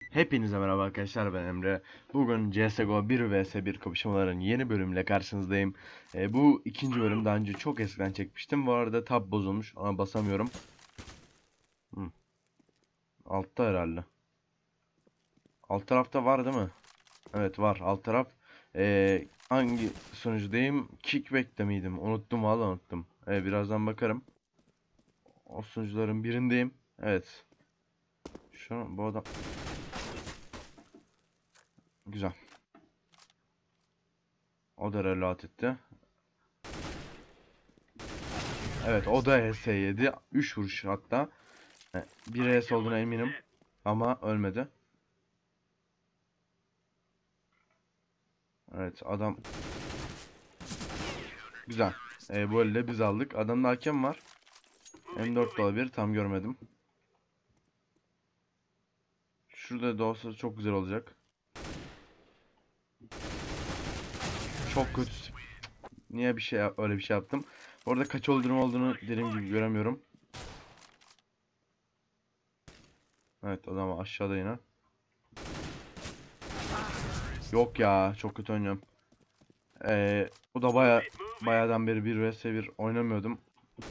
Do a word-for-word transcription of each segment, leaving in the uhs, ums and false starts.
Hepinize merhaba arkadaşlar, ben Emre. Bugün C S G O bir vs bir kapışmaların yeni bölümüyle karşınızdayım. E, bu ikinci bölüm, daha önce çok eskiden çekmiştim. Bu arada tab bozulmuş, ona basamıyorum. Hı, altta herhalde. Alt tarafta var değil mi? Evet, var alt taraf. E, hangi sunucudayım? Kickback'te miydim? Unuttum, valla unuttum. E, birazdan bakarım. O sunucuların birindeyim. Evet. Şu an bu adam... Güzel. O da reload etti. Evet, o da H S yedi. üç vuruş hatta. bir H S olduğuna eminim. Ama ölmedi. Evet, adam güzel. Ee, bu elde biz aldık. Adamda hakem var. M dört de olabilir, tam görmedim. Şurada da olsa çok güzel olacak. Çok kötü. Niye bir şey öyle bir şey yaptım? Orada kaç olduğunu olduğunu dediğim gibi göremiyorum. Evet, adam aşağıda yine. Yok ya, çok kötü oynuyorum. Ee, bu da baya bayağıdan beri bir vs bir oynamıyordum.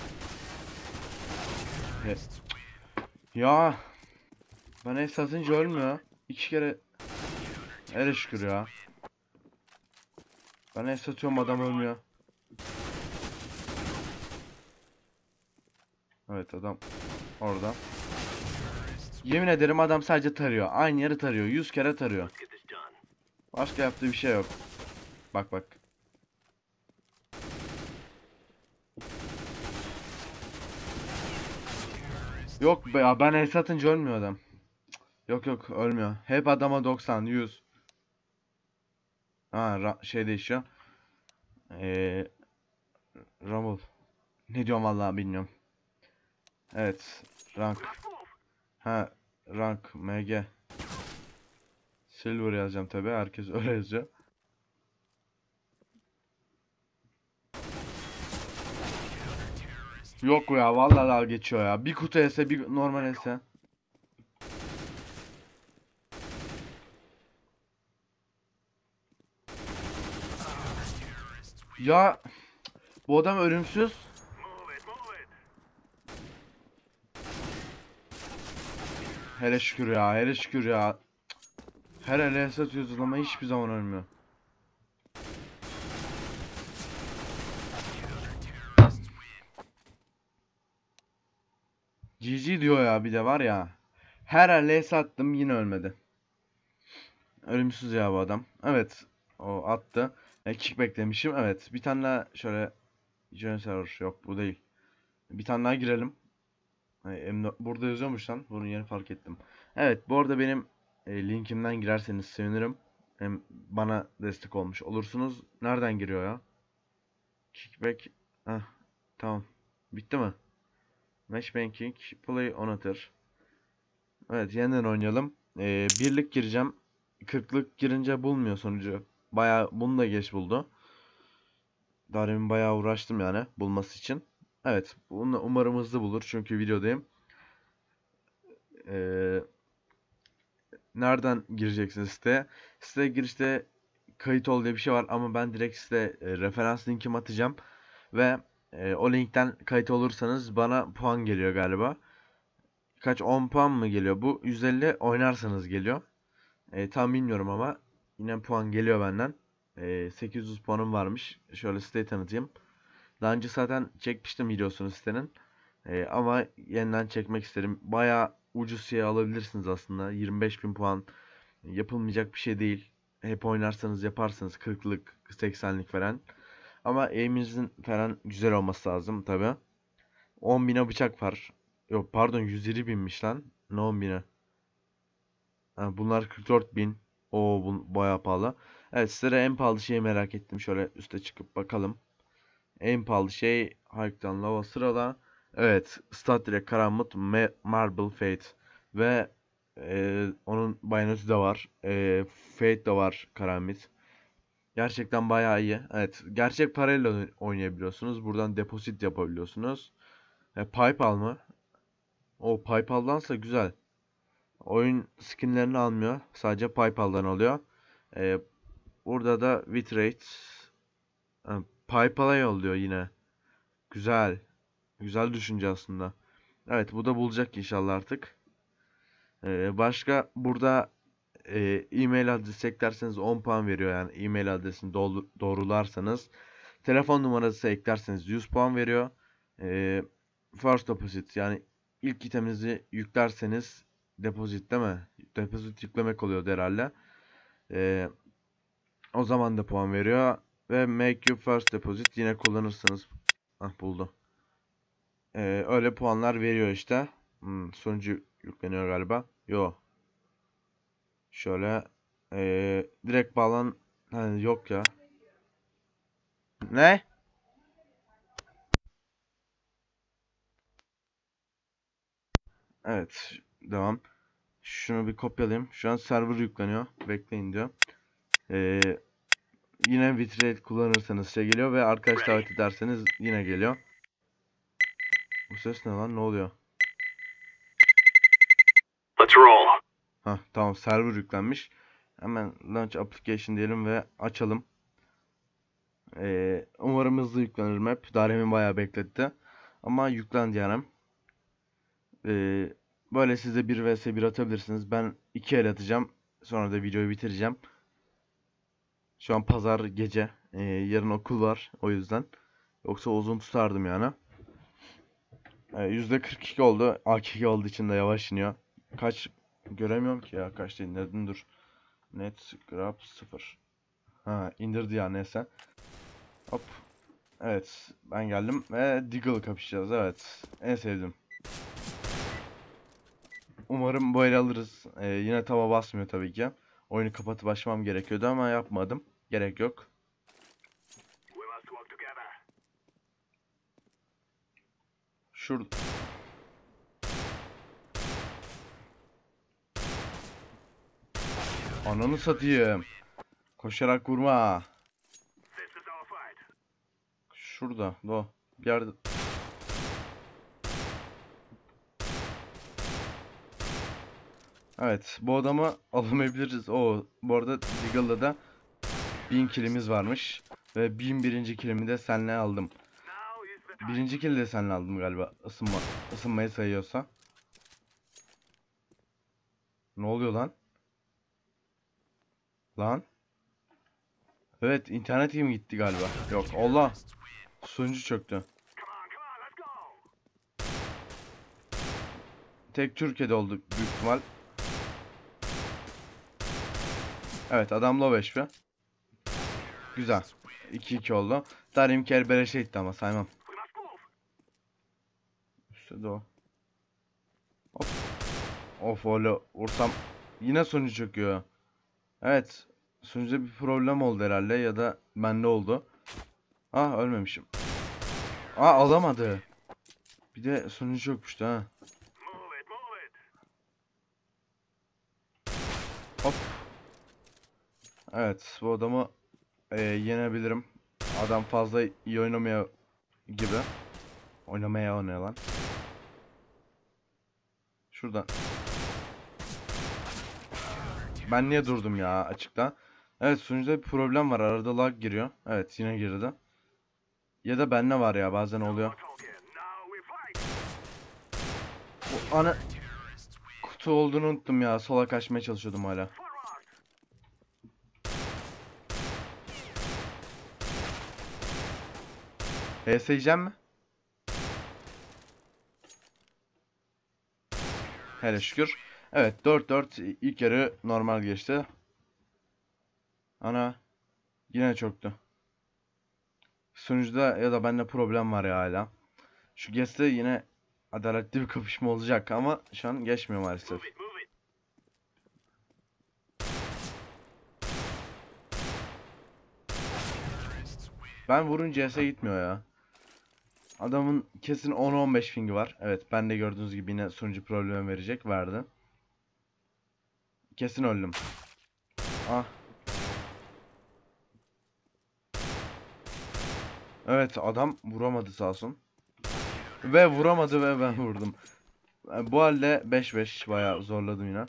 He. Ya ben es atınca ölmüyor. İki kere ele şükür ya. Ben es atıyorum, adam ölmüyor. Evet, adam orada. Yemin ederim adam sadece tarıyor. Aynı yeri tarıyor. Yüz kere tarıyor. Başka yaptığı bir şey yok. Bak bak. Yok be ya, ben el atınca ölmüyor adam. Yok yok, ölmüyor. Hep adama doksan, yüz. Ha, şey değişiyor. Ee, Rumble. Ne diyorum vallahi bilmiyorum. Evet. Rank. Ha, rank M G. Silver yazacağım tabi. Herkes öyle yazıyor. Yok ya, vallahi dalga geçiyor ya. Bir kutu ese, bir normal ese. Ya bu adam ölümsüz. Hele şükür ya, hele şükür ya. Her ele satıyoruz ama hiçbir zaman ölmüyor. G G diyor ya, bir de var ya. Her ele sattım, yine ölmedi. Ölümsüz ya bu adam. Evet, o attı. E, kickback demişim. Evet, bir tane daha şöyle. Join server yok, bu değil. Bir tane daha girelim. E, burada yazıyormuş lan. Bunu yeni fark ettim. Evet, bu arada benim e, linkimden girerseniz sevinirim. Hem bana destek olmuş olursunuz. Nereden giriyor ya? Kickback. Heh, tamam. Bitti mi? Matchmaking. Play Onator. Evet, yeniden oynayalım. Ee, birlik gireceğim. kırklık girince bulmuyor sonucu. Bayağı bunu da geç buldu. Daha demin bayağı uğraştım yani bulması için. Evet, bunu umarım hızlı bulur çünkü videodayım. Ee, nereden gireceksiniz siteye? Siteye girişte kayıt ol diye bir şey var ama ben direkt size e, referans linkimi atacağım. Ve e, o linkten kayıt olursanız bana puan geliyor galiba. Kaç, on puan mı geliyor? Bu yüz elli oynarsanız geliyor. E, tam bilmiyorum ama yine puan geliyor benden. E, sekiz yüz puanım varmış. Şöyle siteyi tanıtayım. Daha önce zaten çekmiştim videosunu sitenin. E, ama yeniden çekmek isterim. Baya ucuz şey alabilirsiniz aslında. yirmi beş bin puan yapılmayacak bir şey değil. Hep oynarsanız yaparsınız. kırklık, seksenlik falan. Ama aim'inizin falan güzel olması lazım tabi. on bine bıçak var. Yok pardon, yüz yirmi binmiş lan. Ne on bine? Ha, bunlar kırk dört bin. Oo, bu bayağı pahalı. Evet, sizlere en pahalı şeyi merak ettim. Şöyle üste çıkıp bakalım. En pahalı şey Harktan Lava sırada. Evet, Stat direkt Karamut Marble Fate. Ve e, onun bayoneти de var. E, Fate de var, Karamit. Gerçekten bayağı iyi. Evet, gerçek parayla oynayabiliyorsunuz. Buradan deposit yapabiliyorsunuz. E, PayPal mı? O PayPal'dansa güzel. Oyun skinlerini almıyor. Sadece PayPal'dan alıyor. Ee, burada da bitrate e, PayPal'a yolluyor yine. Güzel. Güzel düşünce aslında. Evet, bu da bulacak inşallah artık. Ee, başka burada e, e-mail adresi eklerseniz on puan veriyor, yani e-mail adresini doğru, doğrularsanız. Telefon numarası eklerseniz yüz puan veriyor. Ee, first deposit, yani ilk iteminizi yüklerseniz, deposit değil mi? Deposit yüklemek oluyordu herhalde. Ee, o zaman da puan veriyor. Ve make your first deposit, yine kullanırsanız. Ah, buldu. Ee, öyle puanlar veriyor işte. Hmm, sonucu yükleniyor galiba. Yo. Şöyle ee, direkt bağlan, hani yok ya. Ne? Evet, devam. Şunu bir kopyalayayım. Şu an server yükleniyor. Bekleyin diyor. Ee, yine bitrate kullanırsanız şey geliyor ve arkadaş davet ederseniz yine geliyor. Bu ses ne lan? Ne oluyor? Let's roll. Hah, tamam, server yüklenmiş. Hemen launch application diyelim ve açalım. Ee, umarım hızlı yüklenir map. Daha demin bayağı bekletti. Ama yüklendi yani. Ee, böyle siz de bir vs bir atabilirsiniz. Ben iki el atacağım. Sonra da videoyu bitireceğim. Şu an pazar gece. Ee, yarın okul var. O yüzden. Yoksa uzun tutardım yani. Ee, yüzde kırk iki oldu. A K K olduğu için de yavaş iniyor. Kaç göremiyorum ki ya. Kaç değil. Neden dur. Net grab sıfır. Ha, indirdi ya, neyse. Hop. Evet, ben geldim ve Deagle kapışacağız. Evet, en sevdim. Umarım bu el alırız. Ee, yine tava basmıyor tabii ki. Oyunu kapatıp açmam gerekiyordu ama yapmadım. Gerek yok. Şurada. Ananı satayım. Koşarak vurma. Şurada. Do. Bir yerde. Evet, bu adamı alamayabiliriz. O, bu arada Deagle'da da bin killimiz varmış. Ve bin birinci killimi de seninle aldım. Birinci kill de seninle aldım galiba. Isınma, ısınmayı sayıyorsa. Ne oluyor lan? Lan? Evet, internetim gitti galiba. Yok, Allah. Sunucu çöktü. Tek Türkiye'de oldu büyük ihtimal. Evet, adam low H P. Güzel. iki iki oldu. Darim ker beleşe gitti ama saymam. Üstte de o. Hop. Of, öyle vursam yine sunucu çöküyor. Evet. Sunucuda bir problem oldu herhalde ya da bende oldu. Ah, ölmemişim. Aa, alamadı. Bir de sunucu çökmüştü ha. Hop. Evet, bu adamı e, yenebilirim. Adam fazla iyi oynamaya gibi. Oynamaya oynuyor lan. Şuradan. Ben niye durdum ya açıkta? Evet, sunucuda bir problem var. Arada lag giriyor. Evet, yine girdi. Ya da bende var ya, bazen oluyor. Bu ana kutu olduğunu unuttum ya. Sola kaçmaya çalışıyordum hala. H S yiyeceğim mi? Hele şükür. Evet, dört dört ilk yarı normal geçti. Ana yine çöktü. Sunucuda ya da bende problem var ya hala. Şu Guess'te yine adaletli bir kapışma olacak ama şu an geçmiyor maalesef. Ben vurunca C S gitmiyor ya. Adamın kesin on on beş pingi var. Evet, ben de gördüğünüz gibi yine sunucu problemi verecek. Verdi. Kesin öldüm. Ah. Evet, adam vuramadı sağ olsun. Ve vuramadı ve ben vurdum. E, Bu halde beş beş bayağı zorladım yine.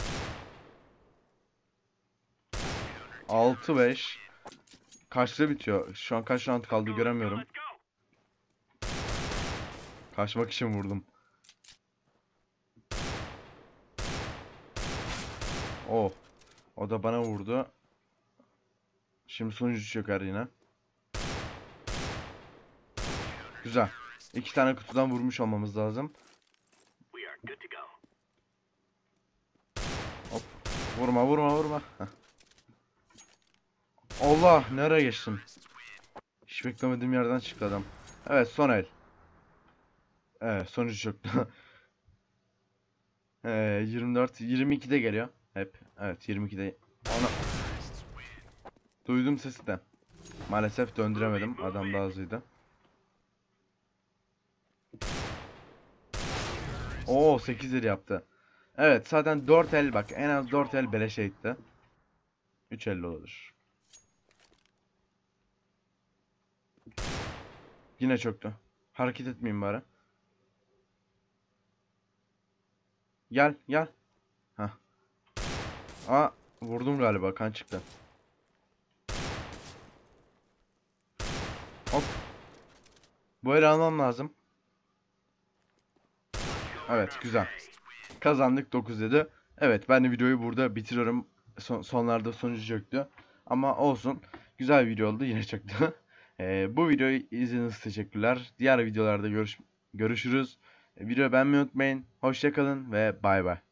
altı beş. Kaçta bitiyor? Şu an kaç round kaldı göremiyorum. Kaçmak için vurdum. Oh. O da bana vurdu. Şimdi sonucu çöker yine. Güzel. İki tane kutudan vurmuş olmamız lazım. Hop. Vurma vurma vurma. Heh. Allah, nereye geçtim? Hiç beklemediğim yerden çıktı adam. Evet, son el. Evet, sonucu çöktü. ee, yirmi dört yirmi ikide geliyor hep. Evet, yirmi ikide. Ona duydum sesi de. Maalesef döndüremedim. Adam daha hızlıydı. Oo, sekiz el yaptı. Evet, zaten dört el, bak en az dört el beleşe gitti. üç elli olur. Yine çöktü. Hareket etmeyeyim bari. Gel gel. Hah. Aa, vurdum galiba, kan çıktı. Hop. Bu eli almam lazım. Evet, güzel. Kazandık dokuz yedi. Evet, ben de videoyu burada bitiriyorum. Son, sonlarda sonucu çöktü. Ama olsun. Güzel bir video oldu. Yine çöktü. Ee, bu videoyu izlediğiniz için teşekkürler. Diğer videolarda görüş görüşürüz. Videoyu beğenmeyi unutmayın. Hoşça kalın ve bay bay.